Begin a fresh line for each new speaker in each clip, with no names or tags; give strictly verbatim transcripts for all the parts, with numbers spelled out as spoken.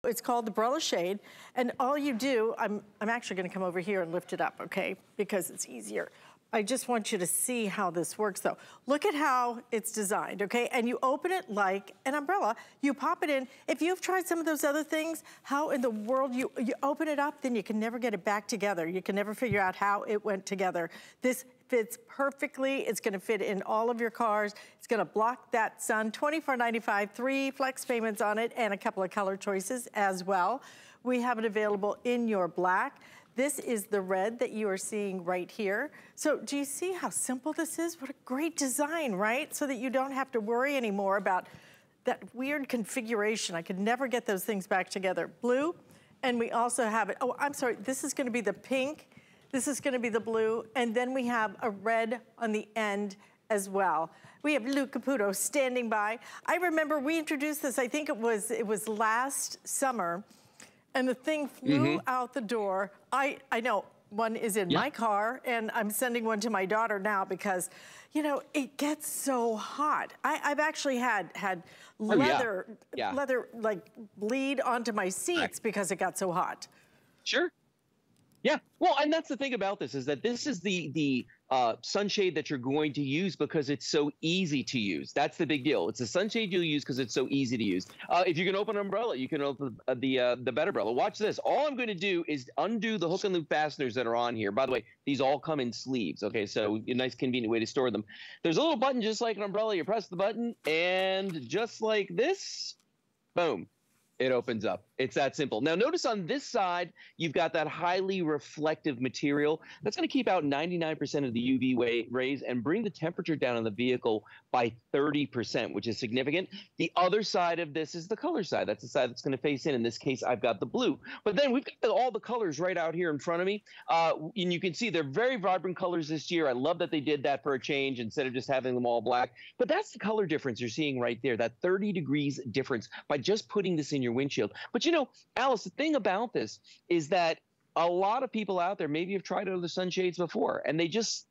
It's called the BrellaShade, and all you do, I'm, I'm actually gonna come over here and lift it up, okay? Because it's easier. I just want you to see how this works though. Look at how it's designed, okay? And you open it like an umbrella, you pop it in. If you've tried some of those other things, how in the world you, you open it up, then you can never get it back together. You can never figure out how it went together. This fits perfectly. It's gonna fit in all of your cars. It's gonna block that sun. twenty-four ninety-five, three flex payments on it, and a couple of color choices as well. We have it available in your black. This is the red that you are seeing right here. So do you see how simple this is? What a great design, right? So that you don't have to worry anymore about that weird configuration. I could never get those things back together. Blue, and we also have it, oh, I'm sorry, this is gonna be the pink, this is gonna be the blue, and then we have a red on the end as well. We have Luke Caputo standing by. I remember we introduced this, I think it was, it was last summer, and the thing flew mm-hmm. out the door. I, I know, one is in yeah. my car, and I'm sending one to my daughter now because, you know, it gets so hot. I, I've actually had had leather, oh, yeah. Yeah. leather like bleed onto my seats right. because it got so hot.
Sure. Yeah. Well, and that's the thing about this is that this is the the uh, sunshade that you're going to use because it's so easy to use. That's the big deal. It's a sunshade you'll use because it's so easy to use. Uh, if you can open an umbrella, you can open uh, the uh, the bed umbrella. Watch this. All I'm going to do is undo the hook and loop fasteners that are on here. By the way, these all come in sleeves. Okay, so a nice convenient way to store them. There's a little button just like an umbrella. You press the button, and just like this, boom. It opens up. It's that simple. Now, notice on this side, you've got that highly reflective material that's going to keep out ninety-nine percent of the U V rays and bring the temperature down on the vehicle by thirty percent, which is significant. The other side of this is the color side. That's the side that's going to face in. In this case, I've got the blue. But then we've got all the colors right out here in front of me. Uh, and you can see they're very vibrant colors this year. I love that they did that for a change instead of just having them all black. But that's the color difference you're seeing right there, that thirty degrees difference by just putting this in your windshield. But you know, Alice, the thing about this is that a lot of people out there maybe have tried other sunshades before and they just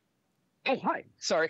oh hi sorry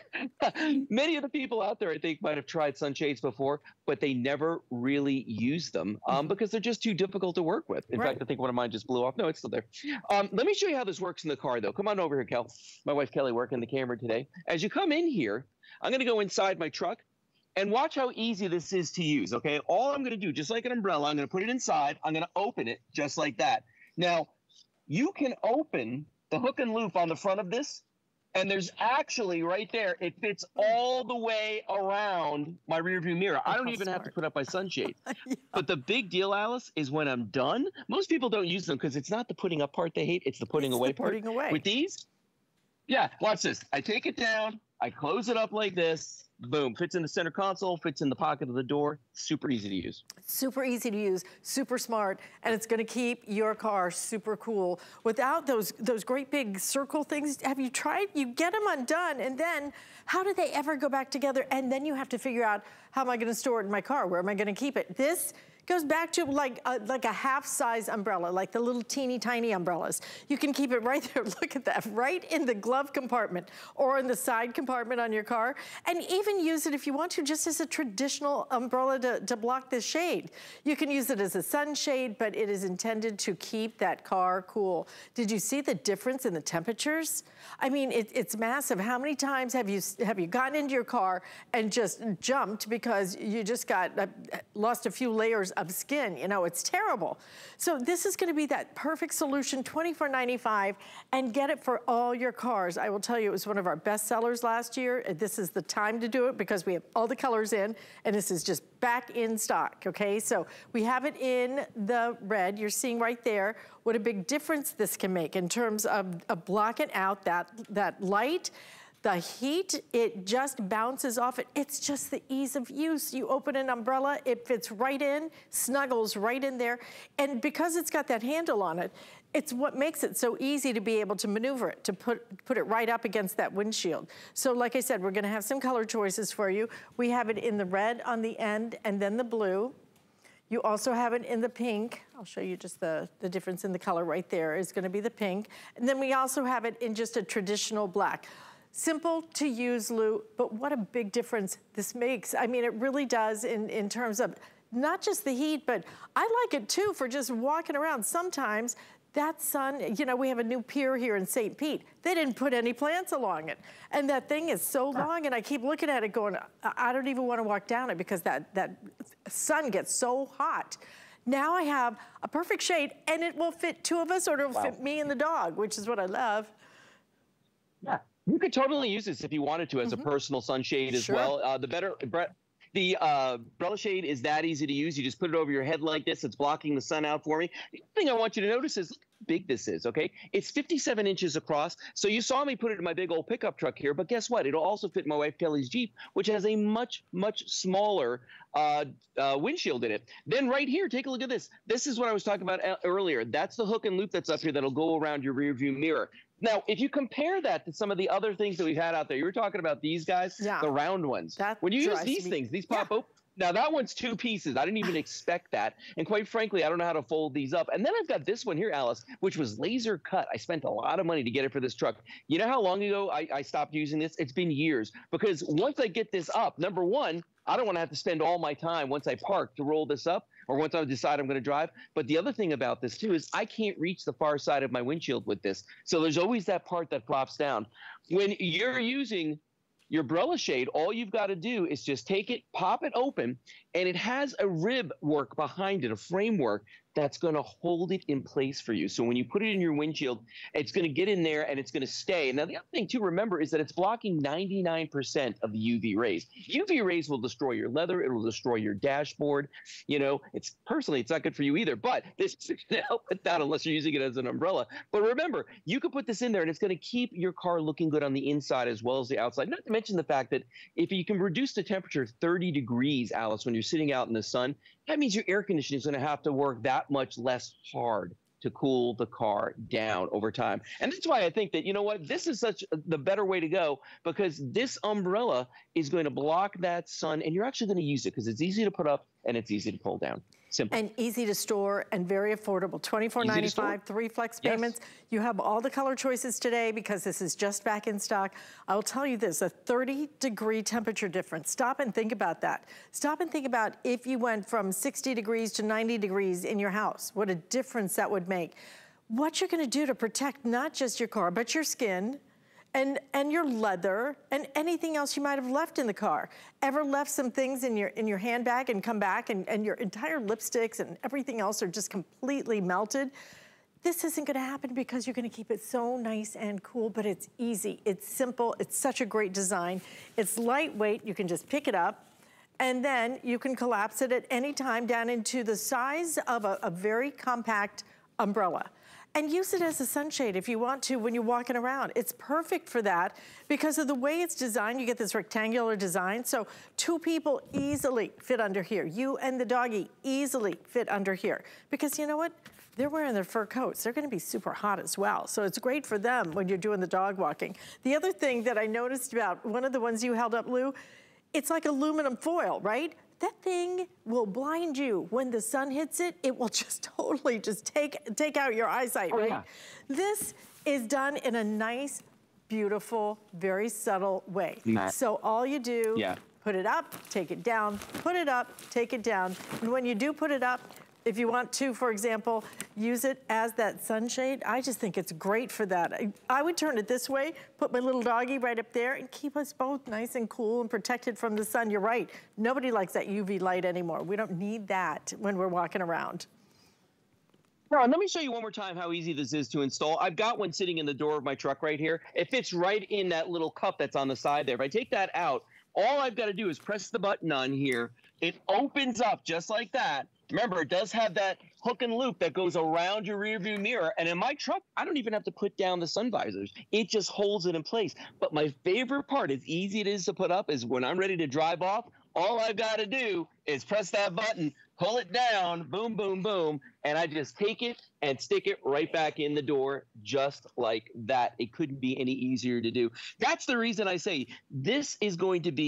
many of the people out there I think might have tried sunshades before, but they never really used them um, because they're just too difficult to work with. In right. fact, I think one of mine just blew off. No, it's still there. Um, let me show you how this works in the car though. Come on over here, Kel. My wife Kelly working the camera today. As you come in here, I'm going to go inside my truck. And watch how easy this is to use, okay? All I'm going to do, just like an umbrella, I'm going to put it inside. I'm going to open it just like that. Now, you can open the hook and loop on the front of this, and there's actually right there, it fits all the way around my rearview mirror. I don't even have to put up my sunshade. yeah. But the big deal, Alice, is when I'm done, most people don't use them because it's not the putting up part they hate, it's the putting
it's
away
the
part.
Putting away.
With these, yeah, watch this. I take it down, I close it up like this. Boom, fits in the center console, fits in the pocket of the door. Super easy to use.
Super easy to use, super smart, and it's gonna keep your car super cool. Without those, those great big circle things, have you tried? You get them undone, and then how do they ever go back together? And then you have to figure out, how am I gonna store it in my car? Where am I gonna keep it? This goes back to like a, like a half-size umbrella, like the little teeny tiny umbrellas. You can keep it right there, look at that, right in the glove compartment or in the side compartment on your car. And even use it if you want to, just as a traditional umbrella to, to block the shade. You can use it as a sunshade, but it is intended to keep that car cool. Did you see the difference in the temperatures? I mean, it, it's massive. How many times have you have you gotten into your car and just jumped because you just got uh, lost a few layers of skin? You know, it's terrible. So this is gonna be that perfect solution, twenty-four ninety-five, and get it for all your cars. I will tell you, it was one of our best sellers last year. This is the time to do it because we have all the colors in, and this is just back in stock, okay? So we have it in the red. You're seeing right there what a big difference this can make in terms of, of blocking out that, that light. The heat, it just bounces off it. It's just the ease of use. You open an umbrella, it fits right in, snuggles right in there. And because it's got that handle on it, it's what makes it so easy to be able to maneuver it, to put, put it right up against that windshield. So like I said, we're gonna have some color choices for you. We have it in the red on the end and then the blue. You also have it in the pink. I'll show you just the, the difference in the color right there is gonna be the pink. And then we also have it in just a traditional black. Simple to use, Lou, but what a big difference this makes. I mean, it really does in, in terms of not just the heat, but I like it too for just walking around. Sometimes that sun, you know, we have a new pier here in Saint Pete. They didn't put any plants along it. And that thing is so long, and I keep looking at it going, I don't even want to walk down it because that, that sun gets so hot. Now I have a perfect shade, and it will fit two of us, or it'll wow. fit me and the dog, which is what I love.
Yeah, you could totally use this if you wanted to as mm-hmm. a personal sunshade as sure. well. Uh, the better, Brett, the uh, BrellaShade is that easy to use. You just put it over your head like this. It's blocking the sun out for me. The thing I want you to notice is look how big this is, okay? It's fifty-seven inches across. So you saw me put it in my big old pickup truck here, but guess what? It'll also fit my wife Kelly's Jeep, which has a much, much smaller uh, uh, windshield in it. Then right here, take a look at this. This is what I was talking about earlier. That's the hook and loop that's up here that'll go around your rear view mirror. Now, if you compare that to some of the other things that we've had out there, you were talking about these guys, yeah. the round ones.
That
when you use these
me.
things, these pop yeah. open. Now, that one's two pieces. I didn't even expect that. And quite frankly, I don't know how to fold these up. And then I've got this one here, Alice, which was laser cut. I spent a lot of money to get it for this truck. You know how long ago I, I stopped using this? It's been years. Because once I get this up, number one, I don't want to have to spend all my time once I park to roll this up or once I decide I'm going to drive. But the other thing about this, too, is I can't reach the far side of my windshield with this. So there's always that part that flops down. When you're using your BrellaShade, all you've got to do is just take it, pop it open, and it has a rib work behind it, a framework that's going to hold it in place for you. So when you put it in your windshield, it's going to get in there and it's going to stay. Now, the other thing to remember is that it's blocking ninety-nine percent of the U V rays. U V rays will destroy your leather. It will destroy your dashboard. You know, it's personally, it's not good for you either, but this is going to help with that unless you're using it as an umbrella. But remember, you can put this in there and it's going to keep your car looking good on the inside as well as the outside. Not to mention the fact that if you can reduce the temperature thirty degrees, Alice, when you're sitting out in the sun, that means your air conditioning is going to have to work that much less hard to cool the car down over time. And that's why I think that, you know what, this is such the better way to go, because this umbrella is going to block that sun, and you're actually going to use it because it's easy to put up and it's easy to pull down. Simple. And
easy to store and very affordable. twenty-four ninety-five, three flex payments. Yes. You have all the color choices today because this is just back in stock. I'll tell you this, a thirty degree temperature difference. Stop and think about that. Stop and think about if you went from sixty degrees to ninety degrees in your house, what a difference that would make. What you're gonna do to protect not just your car, but your skin, and and your leather and anything else you might have left in the car. Ever left some things in your in your handbag and come back and, and your entire lipsticks and everything else are just completely melted? This isn't gonna happen because you're gonna keep it so nice and cool, but it's easy, it's simple, it's such a great design. It's lightweight, you can just pick it up, and then you can collapse it at any time down into the size of a, a very compact umbrella. And use it as a sunshade if you want to when you're walking around. It's perfect for that because of the way it's designed. You get this rectangular design, so two people easily fit under here. You and the doggy easily fit under here. Because you know what? They're wearing their fur coats. They're gonna be super hot as well. So it's great for them when you're doing the dog walking. The other thing that I noticed about one of the ones you held up, Lou, it's like aluminum foil, right? That thing will blind you. When the sun hits it, it will just totally just take, take out your eyesight, oh, right? Yeah. This is done in a nice, beautiful, very subtle way. Matt. So all you do, yeah. put it up, take it down, put it up, take it down. And when you do put it up, if you want to, for example, use it as that sunshade, I just think it's great for that. I, I would turn it this way, put my little doggy right up there, and keep us both nice and cool and protected from the sun. You're right. Nobody likes that U V light anymore. We don't need that when we're walking around.
Now, let me show you one more time how easy this is to install. I've got one sitting in the door of my truck right here. It fits right in that little cup that's on the side there. If I take that out, all I've got to do is press the button on here. It opens up just like that. Remember, it does have that hook and loop that goes around your rear view mirror. And in my truck, I don't even have to put down the sun visors. It just holds it in place. But my favorite part, as easy it is to put up, is when I'm ready to drive off, all I've got to do is press that button, pull it down, boom, boom, boom, and I just take it and stick it right back in the door just like that. It couldn't be any easier to do. That's the reason I say this is going to be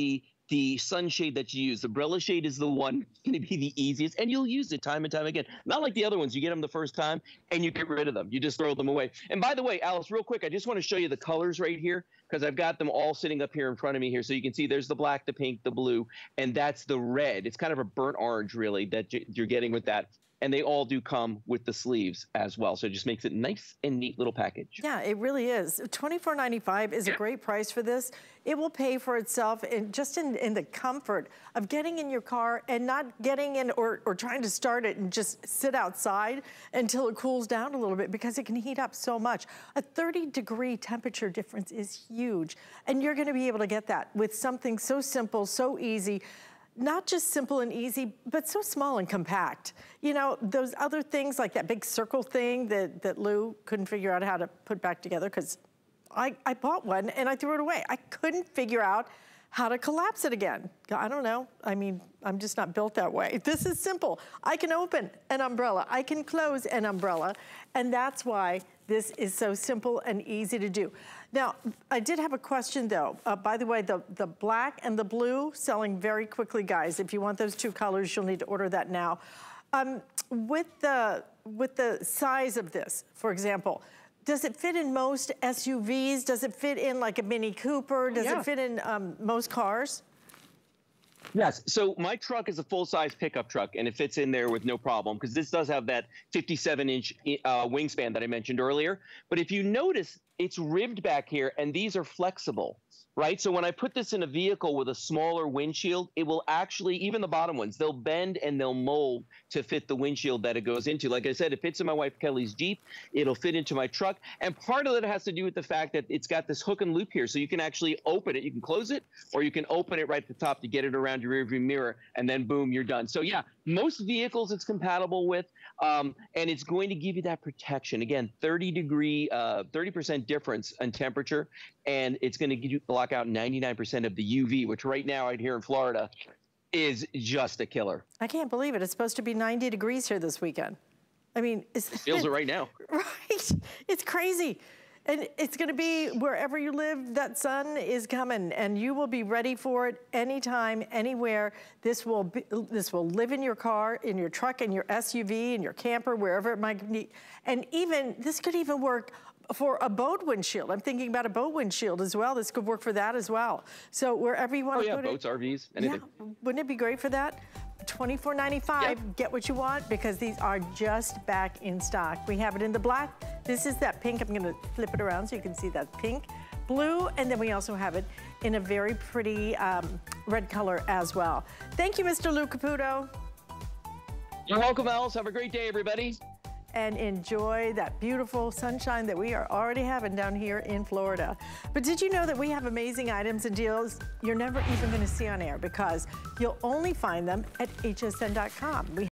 the sunshade that you use. The BrellaShade is the one going to be the easiest, and you'll use it time and time again. Not like the other ones. You get them the first time, and you get rid of them. You just throw them away. And by the way, Alice, real quick, I just want to show you the colors right here, because I've got them all sitting up here in front of me here. So you can see there's the black, the pink, the blue, and that's the red. It's kind of a burnt orange, really, that you're getting with that. And they all do come with the sleeves as well. So it just makes it nice and neat little package.
Yeah, it really is. twenty-four ninety-five is a great price for this. It will pay for itself in just in, in the comfort of getting in your car and not getting in or, or trying to start it and just sit outside until it cools down a little bit, because it can heat up so much. A thirty degree temperature difference is huge. And you're gonna be able to get that with something so simple, so easy. Not just simple and easy, but so small and compact. You know, those other things like that big circle thing that, that Lou couldn't figure out how to put back together, because I, I bought one and I threw it away. I couldn't figure out how to collapse it again. I don't know. I mean, I'm just not built that way. This is simple. I can open an umbrella. I can close an umbrella. And that's why this is so simple and easy to do. Now, I did have a question though. Uh, by the way, the, the black and the blue selling very quickly, guys. If you want those two colors, you'll need to order that now. Um, with the, with the size of this, for example, does it fit in most S U Vs? Does it fit in like a Mini Cooper? Does yeah. it fit in um, most cars?
Yes, so my truck is a full-size pickup truck, and it fits in there with no problem, because this does have that fifty-seven inch uh, wingspan that I mentioned earlier. But if you notice, it's ribbed back here, and these are flexible, right? So when I put this in a vehicle with a smaller windshield, it will actually, even the bottom ones, they'll bend and they'll mold to fit the windshield that it goes into. Like I said, it fits in my wife Kelly's Jeep. It'll fit into my truck. And part of it has to do with the fact that it's got this hook and loop here. So you can actually open it. You can close it, or you can open it right at the top to get it around your rearview mirror, and then boom, you're done. So yeah, most vehicles it's compatible with, um, and it's going to give you that protection. Again, thirty degree, uh, thirty percent difference in temperature, and it's going to give you block out ninety-nine percent of the U V, which right now out here in Florida is just a killer.
I can't believe it. It's supposed to be ninety degrees here this weekend. I mean, it's,
it feels it right now.
Right, it's crazy. And it's gonna be wherever you live, that sun is coming, and you will be ready for it anytime, anywhere. This will be, this will live in your car, in your truck, in your S U V, in your camper, wherever it might be. And even, this could even work for a boat windshield. I'm thinking about a boat windshield as well. This could work for that as well. So wherever you want
oh,
to
yeah,
put
boats,
it.
R Vs, anything.
Yeah, wouldn't it be great for that? twenty-four ninety-five, yep. Get what you want, because these are just back in stock. We have it in the black. This is that pink. I'm gonna flip it around so you can see that pink, blue, and then we also have it in a very pretty um, red color as well. Thank you, Mister Lou Caputo.
You're welcome, Alice. Have a great day, everybody.
And enjoy that beautiful sunshine that we are already having down here in Florida. But did you know that we have amazing items and deals you're never even gonna see on air, because you'll only find them at H S N dot com. We